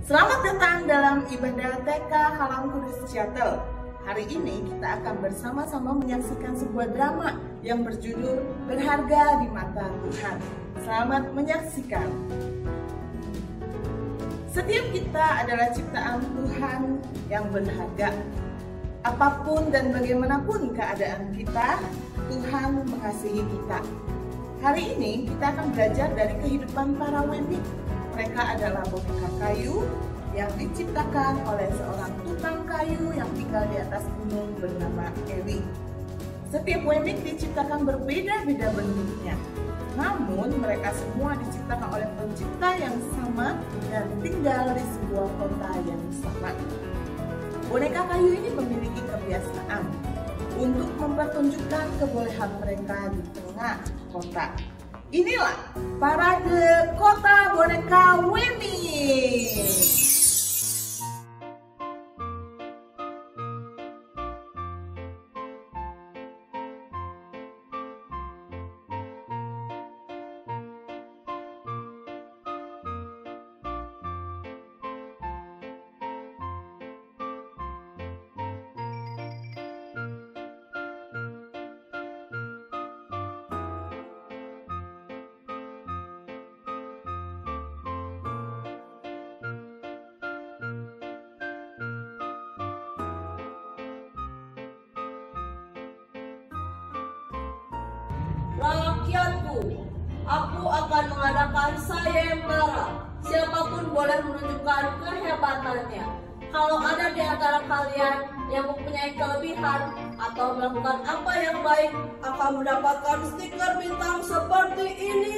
Selamat datang dalam ibadah TK Halam Kudus Seattle. Hari ini kita akan bersama-sama menyaksikan sebuah drama yang berjudul Berharga di Mata Tuhan. Selamat menyaksikan. Setiap kita adalah ciptaan Tuhan yang berharga. Apapun dan bagaimanapun keadaan kita, Tuhan mengasihi kita. Hari ini kita akan belajar dari kehidupan para wemik. Mereka adalah boneka kayu yang diciptakan oleh seorang tukang kayu yang tinggal di atas gunung bernama Eli. Setiap wemik diciptakan berbeda-beda bentuknya. Namun mereka semua diciptakan oleh pencipta yang sama dan tinggal di sebuah kota yang sama. Boneka kayu ini memiliki kebiasaan untuk mempertunjukkan kebolehan mereka di tengah kota. Inilah parade kota boneka wemik. Rakyatku, aku akan mengadakan sayembara. Siapapun boleh menunjukkan kehebatannya. Kalau ada di antara kalian yang mempunyai kelebihan atau melakukan apa yang baik, akan mendapatkan stiker bintang seperti ini.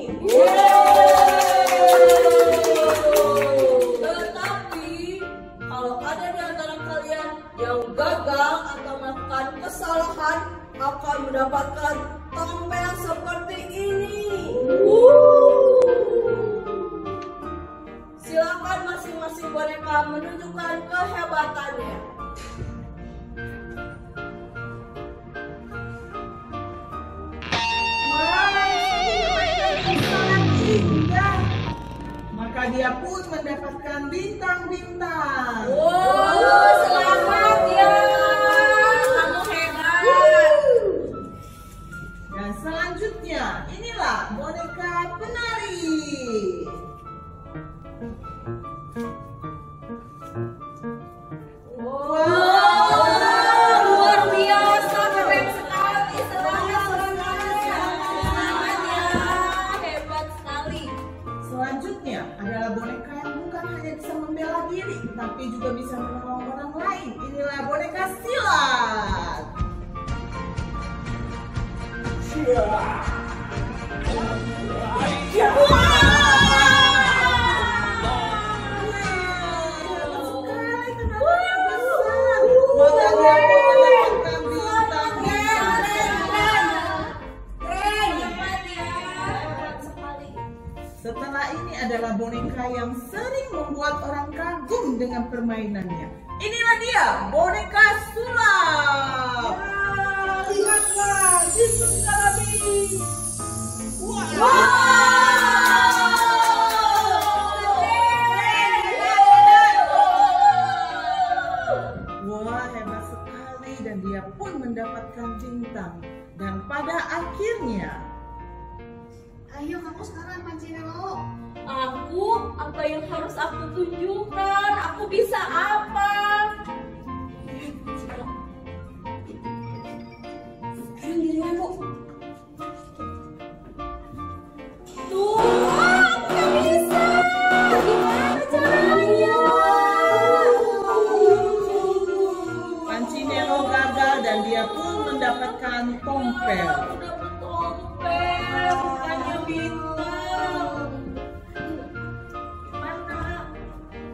Tetapi kalau ada di antara kalian yang gagal atau melakukan kesalahan, akan mendapatkan tompel seperti ini. Silakan masing-masing boneka menunjukkan kehebatannya. Sangat indah. Maka dia pun mendapatkan bintang-bintang. Selamat ya. Kamu hebat. Dan selanjutnya, inilah boneka penari. Luar biasa, keren sekali. Selamat ya, hebat sekali. Selanjutnya adalah boneka yang bukan hanya bisa membela diri, tapi juga bisa menolong orang lain. Inilah boneka silat. Setelah ini adalah boneka yang sering membuat orang kagum dengan permainannya. Inilah dia, boneka sulap. Lihatlah, Yesus kami. Wah, hebat sekali, dan dia pun mendapatkan bintang. Dan pada akhirnya, ayo kamu sekarang Pancinelo. Apa yang harus aku tunjukkan? Aku bisa apa? Sekarang giliranmu. Tuh, aku bisa. Gimana caranya? Pancinelo gagal dan dia pun mendapatkan tompel. Aku dapat tompel, bukannya bintang.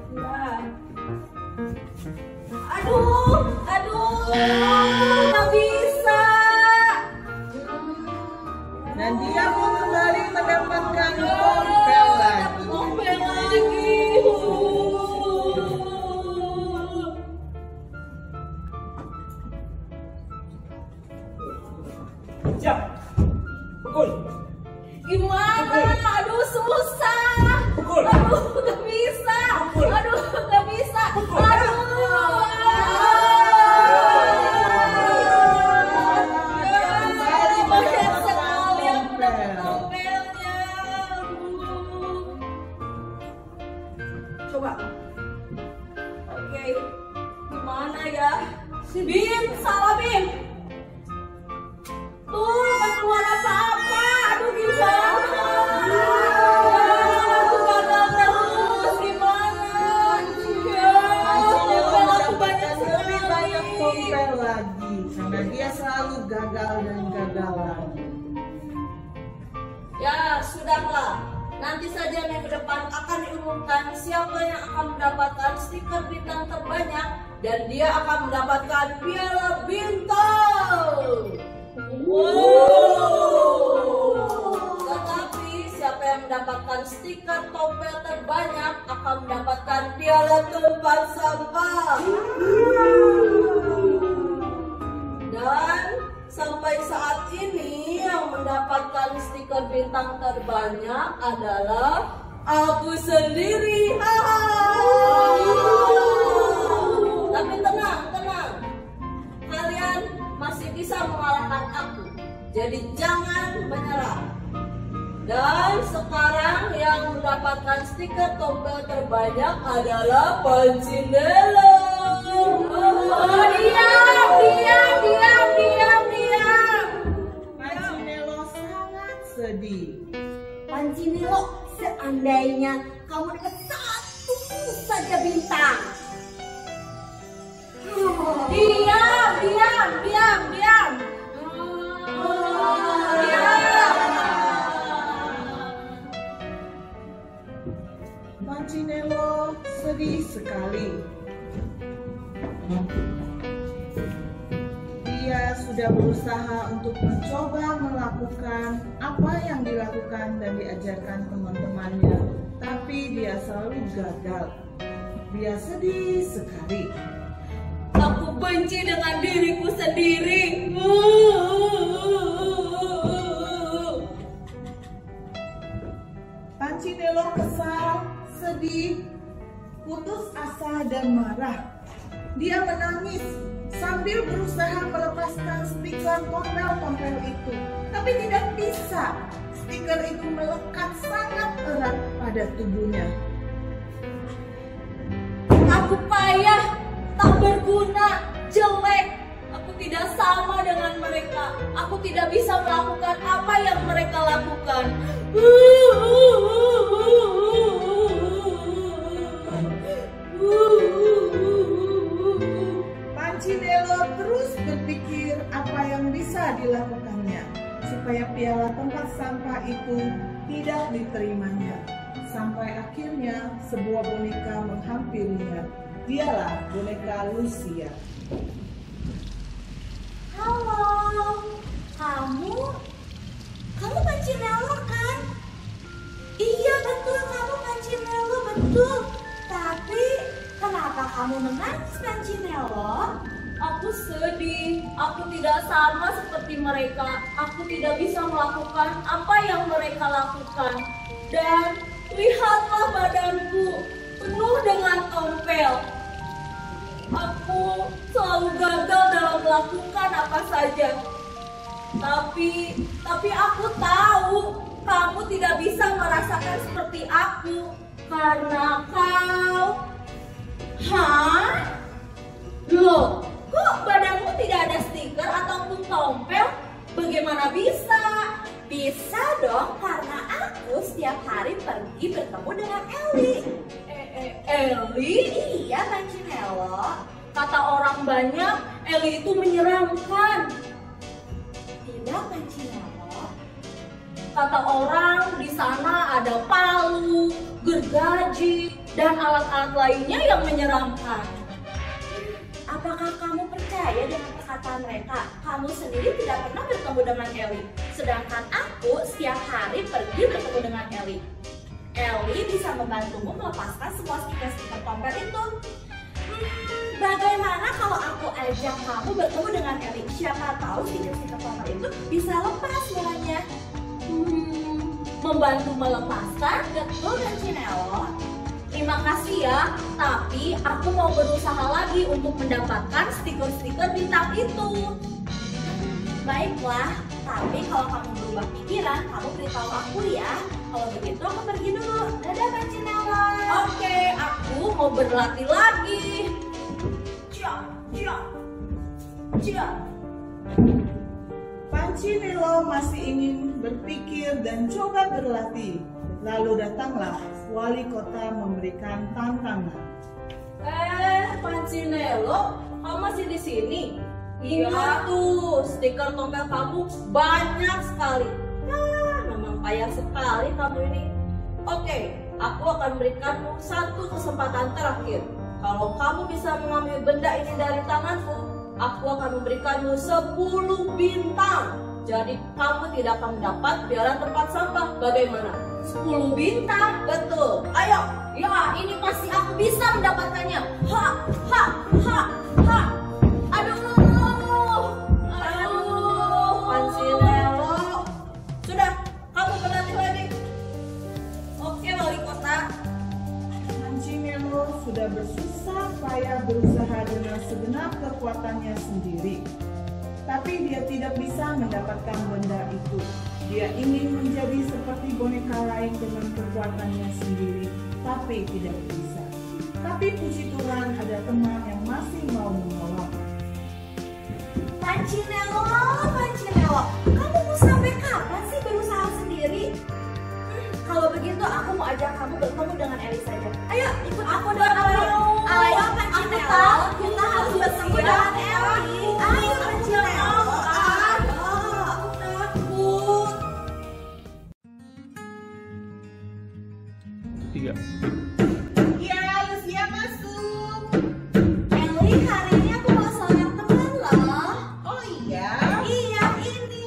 Coba. Oke. Gimana ya? Bim, salah Bim. Tuh, gak keluar apa-apa. Aduh, gimana? Aku gagal terus. Gimana? Ya, Aku mendapatkan lebih banyak tompel lagi karena dia selalu gagal dan gagal lagi. Ya, sudahlah. Nanti saja minggu depan akan diumumkan siapa yang akan mendapatkan stiker bintang terbanyak dan dia akan mendapatkan piala bintang. Wow. Tetapi siapa yang mendapatkan stiker tompel terbanyak akan mendapatkan piala tempat sampah. Dan sampai saat ini yang mendapatkan stiker bintang terbanyak adalah aku sendiri. Tapi tenang, tenang. Kalian masih bisa mengalahkan aku. Jadi jangan menyerah. Dan sekarang yang mendapatkan stiker tompel terbanyak adalah Pancinelo. Diam. Pancinelo sangat sedih. Pancinelo, seandainya kamu dapat satu saja bintang. Diam. Pancinelo sedih sekali. Dia sudah berusaha untuk mencoba melakukan apa yang dilakukan dan diajarkan teman-temannya, tapi dia selalu gagal. Dia sedih sekali. Aku benci dengan diriku sendiri. Pancinelo kesal, sedih, putus asa dan marah. Dia menangis sambil berusaha melepaskan stiker tompel-tompel itu, tapi tidak bisa. Stiker itu melekat sangat erat pada tubuhnya. Aku payah, tak berguna, jelek. Aku tidak sama dengan mereka. Aku tidak bisa melakukan apa yang mereka lakukan. Pancinelo terus berpikir apa yang bisa dilakukannya supaya piala tempat sampah itu tidak diterimanya. Sampai akhirnya sebuah boneka menghampirinya. Dialah boneka Lucia. Halo, kamu Pancinelo kan? Iya betul, kamu Pancinelo betul. Tapi kenapa kamu menangis, Pancinelo? Aku sedih. Aku tidak sama seperti mereka. Aku tidak bisa melakukan apa yang mereka lakukan. Dan lihatlah badanku penuh dengan tompel. Aku selalu gagal dalam melakukan apa saja. Tapi aku tahu kamu tidak bisa merasakan seperti aku karena kau. Hah? Loh, kok badanmu tidak ada stiker ataupun tompel? Bagaimana bisa? Bisa dong, karena aku setiap hari pergi bertemu dengan Eli. Eli? Iya, Pancinelo. Kata orang banyak, Eli itu menyeramkan. Tidak, Pancinelo. Kata orang di sana ada palu, gergaji, dan alat-alat lainnya yang menyeramkan. Apakah kamu percaya dengan perkataan mereka? Kamu sendiri tidak pernah bertemu dengan Eli. Sedangkan aku setiap hari pergi bertemu dengan Eli. Eli bisa membantumu melepaskan semua stiker-stiker tompel itu. Bagaimana kalau aku ajak kamu bertemu dengan Eli? Siapa tahu stiker-stiker tompel itu bisa lepas semuanya. Membantu melepaskan? Betul, Pancinelo. Terima kasih ya, tapi aku mau berusaha lagi untuk mendapatkan stiker-stiker bintang itu. Baiklah, tapi kalau kamu berubah pikiran, kamu beritahu aku ya. Kalau begitu aku pergi dulu. Dadah, Pancinelo. Oke, aku mau berlatih lagi. Cia, cia, cia. Pancinelo masih ingin berpikir dan coba berlatih. Lalu datanglah wali kota memberikan tantangan. Pancinelo, kamu masih di sini? Iya tuh, stiker tompel kamu banyak sekali. Memang payah sekali kamu ini. Oke, aku akan berikanmu satu kesempatan terakhir. Kalau kamu bisa mengambil benda ini dari tanganku, aku akan memberikanmu 10 bintang. Jadi kamu tidak akan mendapat piala tempat sampah. Bagaimana? 10 bintang? Betul. Ayo, ya ini pasti aku bisa mendapatkannya. Ha, ha, ha, ha. Aduh, Pancinelo. Sudah, kamu berlatih lagi. Oke, wali kota. Pancinelo sudah bersusah payah berusaha dengan segenap kekuatannya sendiri. Tapi dia tidak bisa mendapatkan benda itu. Dia ingin menjadi seperti boneka lain dengan kekuatannya sendiri, tapi tidak bisa. Tapi puji Tuhan ada teman yang masih mau menolong. Pancinelo, kamu mau sampai kapan sih berusaha sendiri? Kalau begitu aku mau ajak kamu bertemu dengan Eli saja. Ayo ikut aku dong. Ayo Pancinelo, kita harus bertemu dengan Eli. Ayo Pancinelo. Iya, Lucia masuk. Eli, hari ini aku mau seorang teman loh. Oh iya? Iya, ini.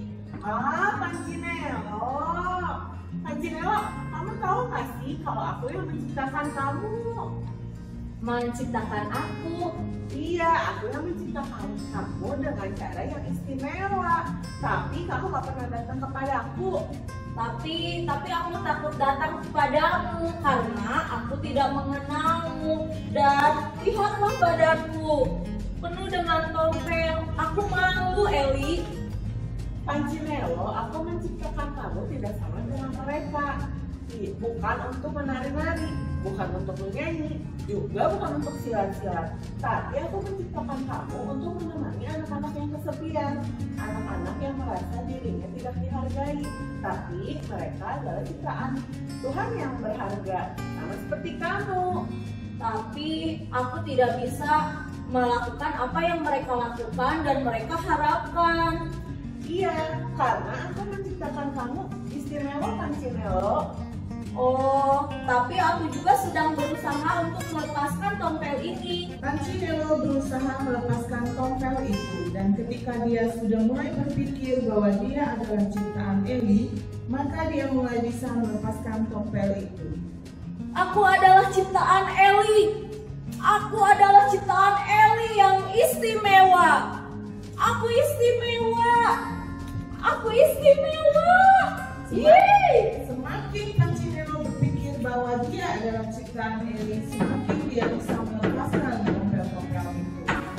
Pancinelo, kamu tahu nggak sih kalau aku yang menciptakan kamu? Menciptakan aku. Iya, aku yang menciptakan kamu dengan cara yang istimewa. Tapi kamu gak pernah datang kepadaku. Tapi aku takut datang kepadamu karena aku tidak mengenalmu. Dan lihatlah badanku penuh dengan tompel. Aku malu, Eli. Pancinelo, aku menciptakan kamu tidak sama dengan mereka. Bukan untuk menari-nari, bukan untuk menyanyi, juga bukan untuk silat-silat. Tapi aku menciptakan kamu untuk menemani anak-anak yang kesepian, anak-anak yang merasa dirinya tidak dihargai. Tapi mereka adalah ciptaan Tuhan yang berharga, sama seperti kamu. Tapi aku tidak bisa melakukan apa yang mereka lakukan dan mereka harapkan. Iya, karena aku menciptakan kamu istimewa, Pancinelo. Oh, tapi aku juga sedang berusaha untuk melepaskan tompel ini. Pancinelo berusaha melepaskan tompel itu, dan ketika dia sudah mulai berpikir bahwa dia adalah ciptaan Eli, maka dia mulai bisa melepaskan tompel itu. Aku adalah ciptaan Eli. Aku adalah ciptaan Eli yang istimewa. Aku istimewa. Aku istimewa. Yeay! Semakin Pancinelo berpikir bahwa dia adalah ciptaan Eli, semakin dia bisa melepaskan tompel-tompel itu.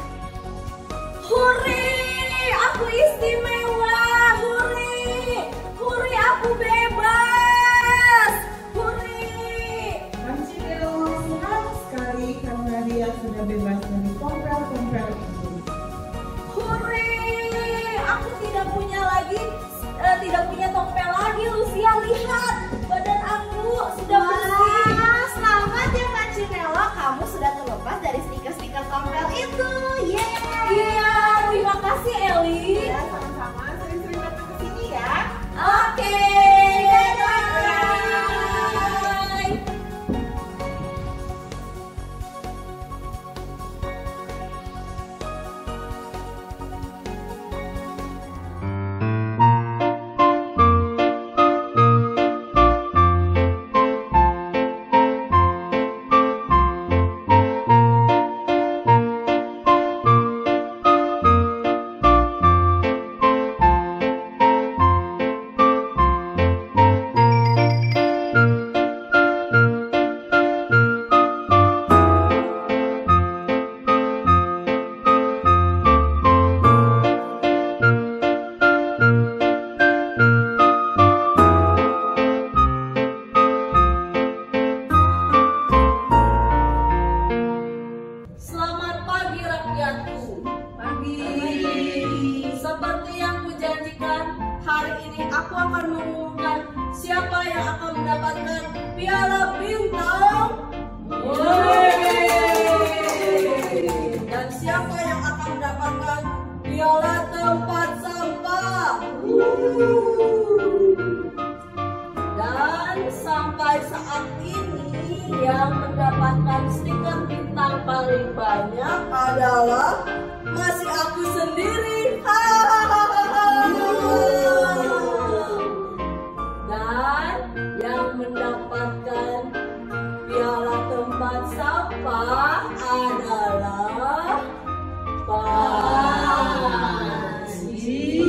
Hore! Aku istimewa! Hore! Hore, aku bebas! Hore! Pancinelo senang sekali karena dia sudah bebas dari tompel-tompel itu. Hore! Aku tidak punya tompel lagi, Lucia. Lihat, badan aku sudah bersih. Selamat ya Pancinelo, kamu sudah keluar paling banyak adalah masih aku sendiri. Dan yang mendapatkan piala tempat sampah adalah Panji.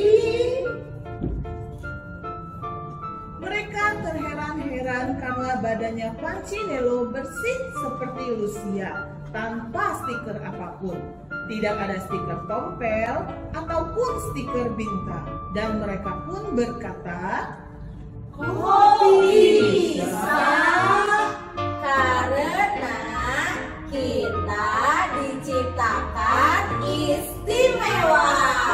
Mereka terheran-heran karena badannya Panci Nelo bersih seperti Lucia, tanpa stiker apapun. Tidak ada stiker tompel ataupun stiker bintang. Dan mereka pun berkata, Kok bisa? Karena kita diciptakan istimewa.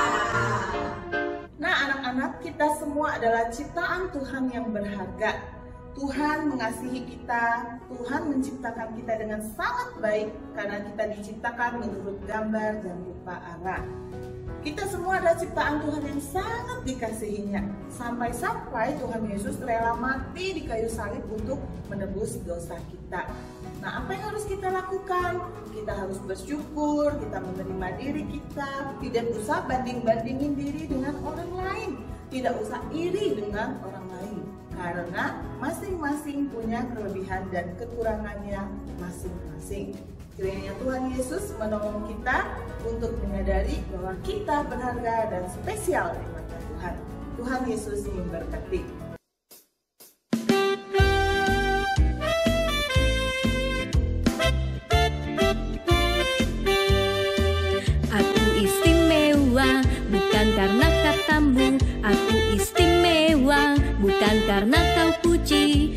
nah anak-anak, kita semua adalah ciptaan Tuhan yang berharga. Tuhan mengasihi kita, Tuhan menciptakan kita dengan sangat baik karena kita diciptakan menurut gambar dan rupa Allah. Kita semua adalah ciptaan Tuhan yang sangat dikasihinya. Sampai-sampai Tuhan Yesus rela mati di kayu salib untuk menebus dosa kita. Nah, apa yang harus kita lakukan? Kita harus bersyukur, kita menerima diri kita, tidak usah banding-bandingin diri dengan orang lain, tidak usah iri dengan orang lain. Karena masing-masing punya kelebihan dan kekurangannya masing-masing. Kiranya Tuhan Yesus menolong kita untuk menyadari bahwa kita berharga dan spesial di mata Tuhan. Tuhan Yesus memberkati. Aku istimewa bukan karena katamu, aku istimewa bukan karena kau puji,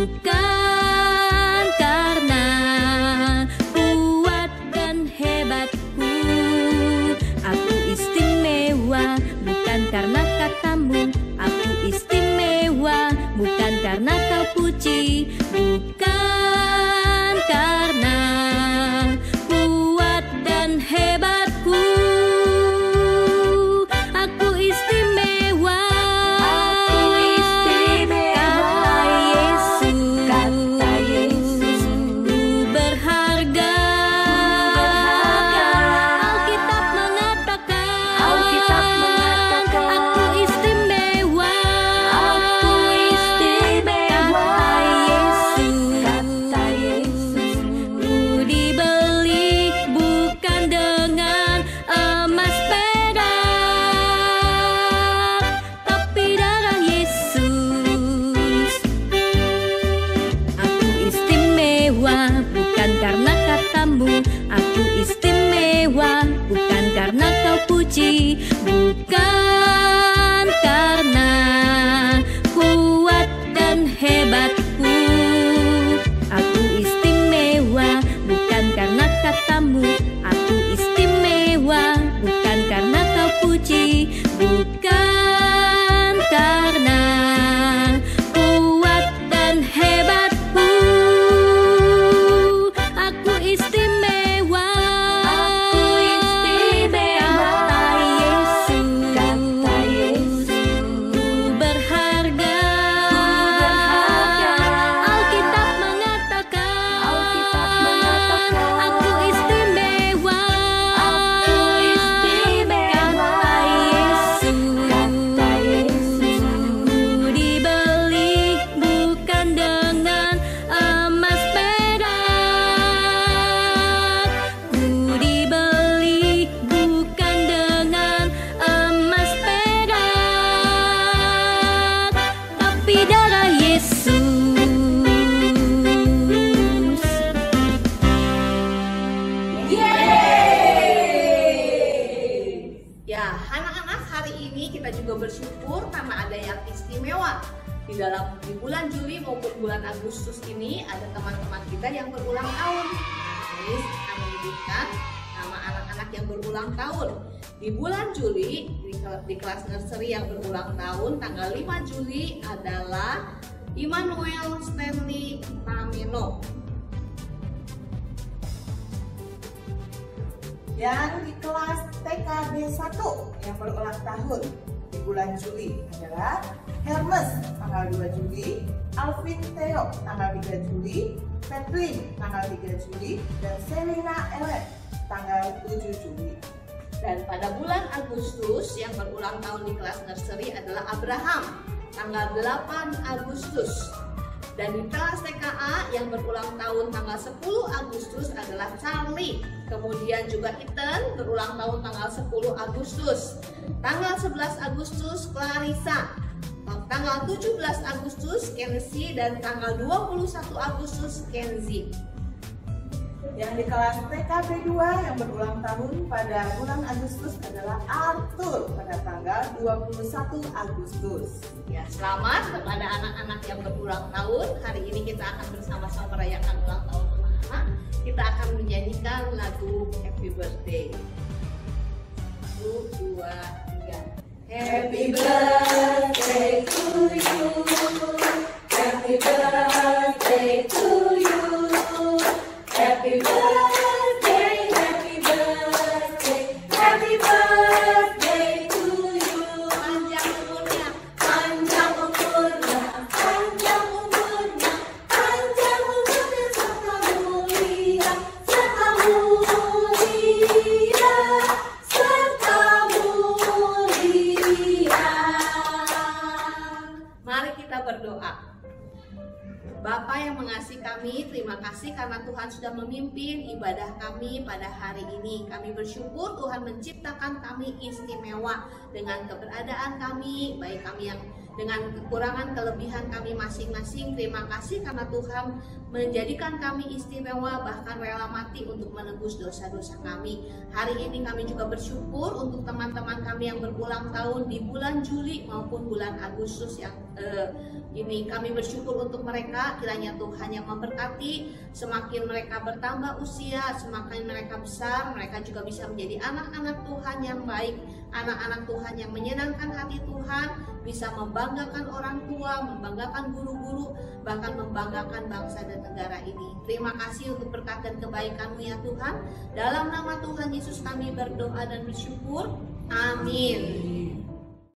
bukan karena kuat dan hebatku. Aku istimewa bukan karena katamu, aku istimewa bukan karena kau puji, bukan karena kuat dan hebatku. Aku istimewa, kata Yesus, ku berharga. Alkitab mengatakan, aku istimewa, kata Yesus, ku dibeli bukan dengan emas perak, tapi darah Yesus. Aku istimewa bukan karena katamu, aku istimewa bukan karena kau puji, bukan karena kuat dan hebatku. Aku istimewa bukan karena katamu, aku istimewa bukan karena kau puji, bukan karena kuat dan hebatku. Aku istimewa, kata Yesus, ku berharga. Alkitab mengatakan, aku istimewa, kata Yesus, ku dibeli bukan dengan emas perak, ku dibeli bukan dengan emas perak, tapi darah Yesus. Ya, anak-anak, hari ini kita juga bersyukur karena ada yang istimewa. Di bulan Juli maupun bulan Agustus ini ada teman-teman kita yang berulang tahun. Ini akan menyebutkan nama anak-anak yang berulang tahun. Di bulan Juli, di kelas nursery yang berulang tahun, tanggal 5 Juli adalah Immanuel Stanley Tamino. Yang di kelas TKB 1 yang berulang tahun di bulan Juli adalah Hermes tanggal 2 Juli, Alvin Theo tanggal 3 Juli, Catherine tanggal 3 Juli dan Selina Ellen tanggal 7 Juli. Dan pada bulan Agustus yang berulang tahun di kelas nursery adalah Abraham tanggal 8 Agustus. Dan di kelas TKA yang berulang tahun tanggal 10 Agustus adalah Charlie. Kemudian juga Ethan berulang tahun tanggal 10 Agustus. Tanggal 11 Agustus Clarissa. Tanggal 17 Agustus Kenzie dan tanggal 21 Agustus Kenzie. Yang di kelas TKB 2 yang berulang tahun pada bulan Agustus adalah Arthur pada tanggal 21 Agustus. Ya, selamat kepada anak-anak yang berulang tahun. Hari ini kita akan bersama-sama merayakan ulang tahun anak-anak. Kita akan menyanyikan lagu Happy Birthday. 1, 2, 3. Happy birthday to you. Happy birthday to you. Happy birthday, happy birthday, happy birthday to you. Panjang umurnya, panjang umurnya, panjang umurnya, panjang umurnya serta mulia, serta mulia, serta mulia. Mari kita berdoa. Bapa yang mengasihi kami, terima kasih karena Tuhan sudah memimpin ibadah kami pada hari ini. Kami bersyukur Tuhan menciptakan kami istimewa dengan keberadaan kami, baik kami yang dengan kekurangan kelebihan kami masing-masing. Terima kasih karena Tuhan menjadikan kami istimewa, bahkan rela mati untuk menebus dosa-dosa kami. Hari ini kami juga bersyukur untuk teman-teman kami yang berulang tahun di bulan Juli maupun bulan Agustus yang ini. Kami bersyukur untuk mereka, kiranya Tuhan yang memberkati. Semakin mereka bertambah usia, semakin mereka besar, mereka juga bisa menjadi anak-anak Tuhan yang baik, anak-anak Tuhan yang menyenangkan hati Tuhan, bisa membanggakan orang tua, membanggakan guru-guru, bahkan membanggakan bangsa dan negara ini. Terima kasih untuk berkat dan kebaikan-Mu ya Tuhan. Dalam nama Tuhan Yesus kami berdoa dan bersyukur. Amin.